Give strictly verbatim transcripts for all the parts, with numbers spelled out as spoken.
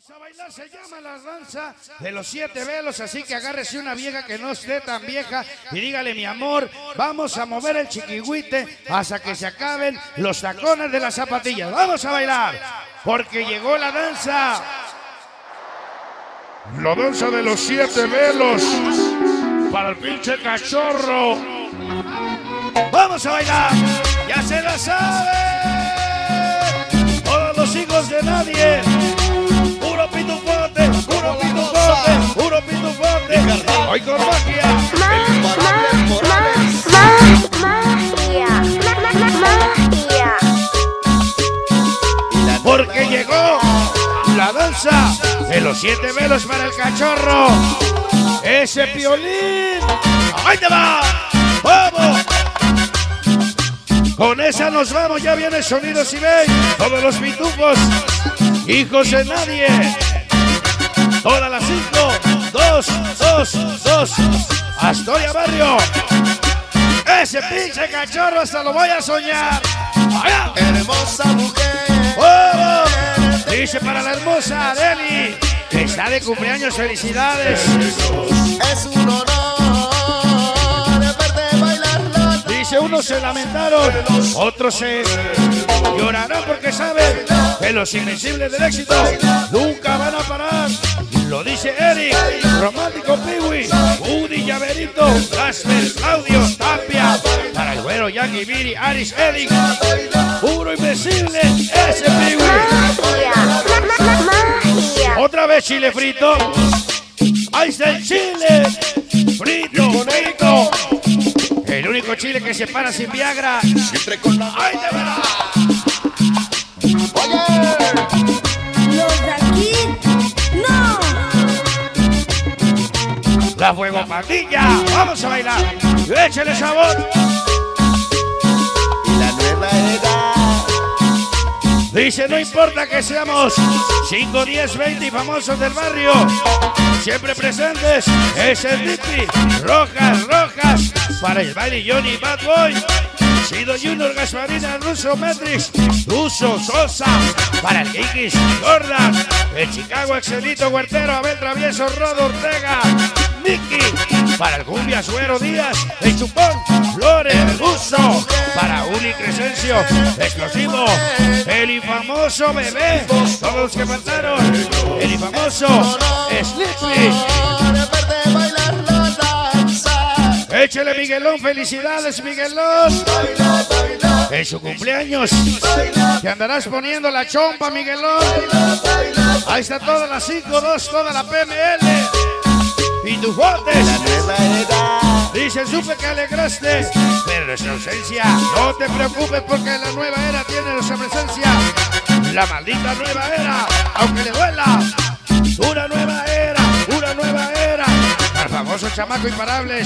Vamos a bailar, se llama la danza de los siete velos, así que agárrese una vieja que no esté tan vieja y dígale: mi amor, vamos a mover el chiquihuite hasta que se acaben los tacones de las zapatillas. Vamos a bailar, porque llegó la danza. La danza de los siete velos para el pinche cachorro. Vamos a bailar, ya se la sabe. Todos los hijos de nadie. Puro pitufote, puro pitufote, puro pitufote. Hoy con magia. Porque llegó la danza de los siete velos para el cachorro. Ese Piolín. ¡Ahí te va! ¡Vamos! Con esa nos vamos, ya viene Sonido Sibey. Todos los pitufos, hijos de nadie. Todas las cinco, dos, dos, dos. Astoria Barrio. Ese pinche cachorro hasta lo voy a soñar. ¡Allá! Hermosa mujer. ¡Oh! Dice para la hermosa Adeli, que está de cumpleaños, felicidades. Es un honor verte bailar. Dice, unos se lamentaron, otros se llorarán porque saben que los invencibles del éxito nunca van a parar. Lo dice Eric, Romántico Piwi, Woody Llaverito, Casper, Claudio, Tapia, para el güero, Jackie, Viri, Aris, Eric, puro invencible, ese Piwi. Otra vez chile frito, ahí está el chile, frito, frito. El único chile que se para sin Viagra. Siempre con la. ¡Ay, de verdad! Oye, los de aquí, no. La Fuego Pandilla, vamos a bailar. Échale sabor. La nueva edad. Dice, no importa que seamos cinco, diez, veinte y famosos del barrio, siempre presentes, es el Dipi, Rojas, Rojas, para el baile Johnny Bad Boy, Sido Junior, Gasparina, Russo, Metrix, Russo, Sosa, para el Kikis, Jordan, el Chicago, Excelito, Huertero, Abel Travieso, Rodo, Ortega, Nicky, para el Cumbia, Suero, Díaz, el Chupón, Flores, Russo, para Uli, Crescencio, Explosivo, el infamoso Bebé, todos los que faltaron, el infamoso Sleepy. Verte bailar la danza. Échale Miguelón, felicidades Miguelón, Baila, baila, en su cumpleaños, te andarás poniendo la chompa Miguelón. baila. Ahí está todas las cinco, dos, toda la P M L. Pitufotes. La nueva edad. Dice, supe que alegraste, pero nuestra ausencia. No te preocupes porque la nueva era tiene nuestra presencia. La maldita nueva era, aunque le duela. Una nueva era, una nueva era. Al famoso chamaco imparables.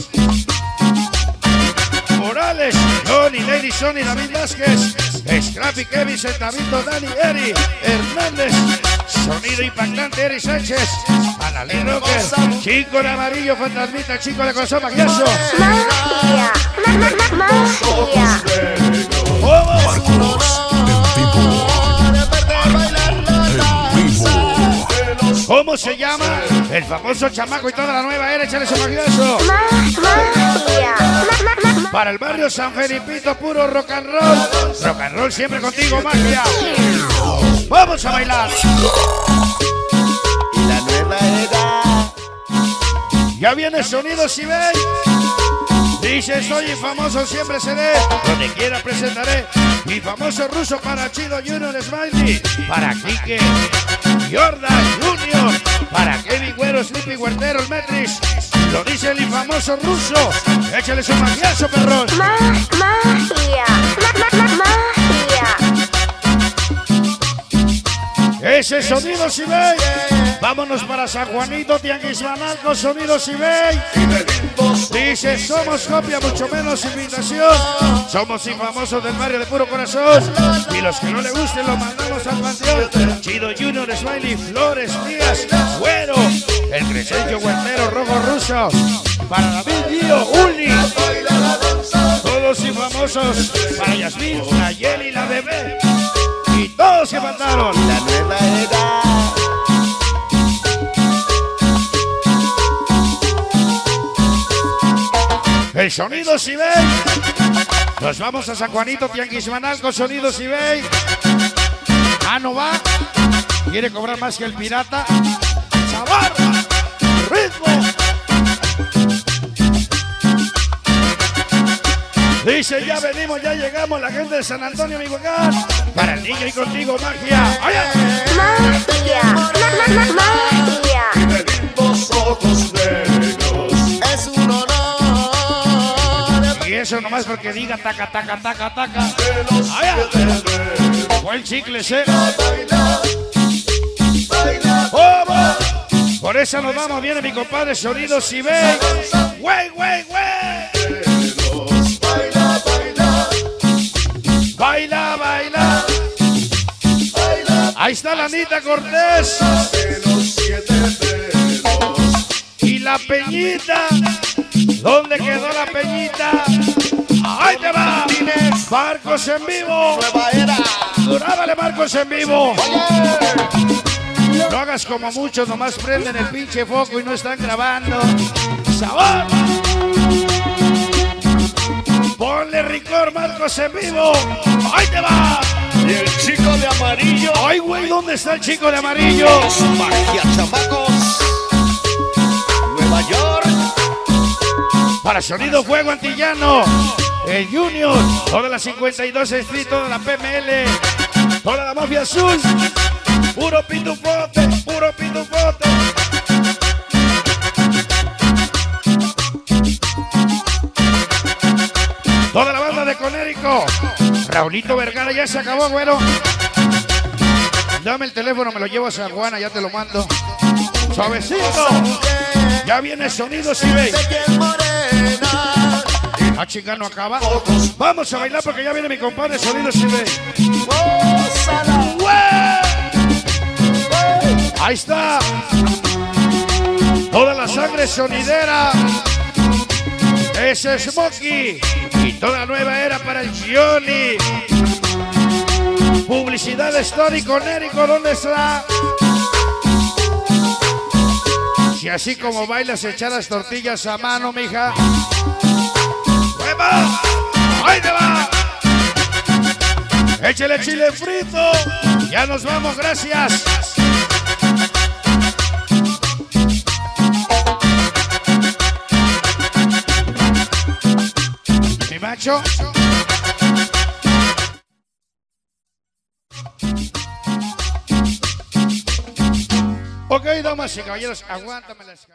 Morales, Johnny, Lady Sonny, David Vázquez, Scrappy, Kevin, Centavito, Dani, Eri, Hernández, Sonido Impactante, Eri Sánchez, Analí Rocker, Chico de Amarillo, Fantasmita, Chico de Corazón Magioso. Magia, magia. ¡Vamos! Verte bailar la danza. ¿Cómo se llama? El famoso chamaco y toda la nueva era, échale su magioso. Magia. Para el barrio San Felipito, puro rock and roll. Rock and roll siempre contigo, magia. Vamos a bailar. La nueva edad. Ya viene Sonido Sibey. Dice, soy famoso, siempre seré. Donde quiera presentaré. Mi famoso ruso para Chido Junior Smiley. Para Kike, Jordan Junior. Para Kevin Güero, Sleepy Huertero, el Metrix. Lo dice el infamoso ruso. Échale su magiazo, perrón. Magia. Magia. Ese Sonido Sibey. Vámonos para San Juanito, Tianguismanalco, Sonido Sibey. Dice, somos copia, mucho menos imitación. Somos infamosos del barrio de puro corazón. Y los que no le gusten los mandamos al panteón. Chido Junior, Smiley, Flores, Díaz, Güero, el Crescencio, Huertero, Rojo Ruso. Para David, Gio, Uli. Todos infamosos. Para Yasmín, Nayeli, la bebé. Y todos que faltaron. La nueva edad. El Sonido Sibey. Nos vamos a San Juanito, Tianguismanal con Sonido Sibey. Ah, no va. Quiere cobrar más que el pirata. Sabor, ritmo. Dice, ya venimos, ya llegamos, la gente de San Antonio, mi lugar. Para el niño y contigo, magia. Oye. Magia, ma- ma- magia. De lindos ojos negros. Es un honor. Y eso nomás porque diga taca, taca, taca, taca. De los Oye. siete velos. Fue el chicle, ¿eh? Baila, baila, ¡Vamos! Por eso nos vamos, viene mi compadre Sonido Sibey. ¡Güey, güey, güey! velos. Baila, baila, Baila, baila. baila. Ahí está la Anita Cortés. De los siete velos. Y la Peñita. ¿Dónde quedó la Peñita? ¡Ahí te va! Marcos en vivo. Nueva era. Durábale, Marcos en vivo. No hagas como muchos, nomás prenden el pinche foco y no están grabando. ¡Sabor! Ponle ricor, Marcos en vivo. ¡Ahí te va! Y el chico de amarillo. ¡Ay, güey! ¿Dónde está el chico de amarillo? Magia, chamacos. Nueva York. Para Sonido Fuego Antillano, el Junior, toda la cincuenta y dos Street, toda la P M L, toda la Mafia Azul, puro pitufote, puro pitufote. Toda la banda de Conérico, Raulito Vergara, ya se acabó, güero. Dame el teléfono, me lo llevo a San Juana, ya te lo mando. Suavecito, ya viene Sonido Sibey. A chingar no acaba. Vamos a bailar porque ya viene mi compadre Sonido Sibey. Ahí está. Toda la sangre sonidera. Ese es Smokey. Y toda nueva era para el Johnny. Publicidad de Story Conérico, ¿dónde está? Si así como bailas, echar las tortillas a mano, mija. ¡Hueva! ¡Ahí te va! ¡Échale chile frito! ¡Ya nos vamos, gracias! Mi macho. Ok, damas y caballeros, aguántame las...